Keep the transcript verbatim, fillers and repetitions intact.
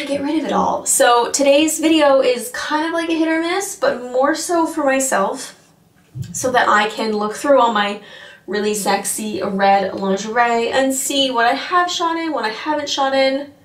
to get rid of it all. So today's video is kind of like a hit or miss, but more so for myself, so that I can look through all my really sexy red lingerie and see what I have shot in, what I haven't shot in,